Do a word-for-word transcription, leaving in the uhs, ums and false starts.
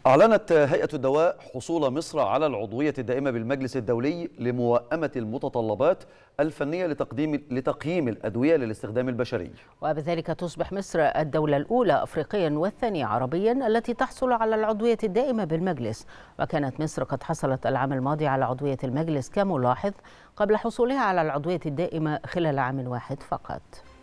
أعلنت هيئة الدواء حصول مصر على العضوية الدائمة بالمجلس الدولي لموائمة المتطلبات الفنية لتقديم لتقييم الأدوية للاستخدام البشري. وبذلك تصبح مصر الدولة الأولى أفريقيا والثانية عربيا التي تحصل على العضوية الدائمة بالمجلس، وكانت مصر قد حصلت العام الماضي على عضوية المجلس كملاحظ قبل حصولها على العضوية الدائمة خلال عام واحد فقط.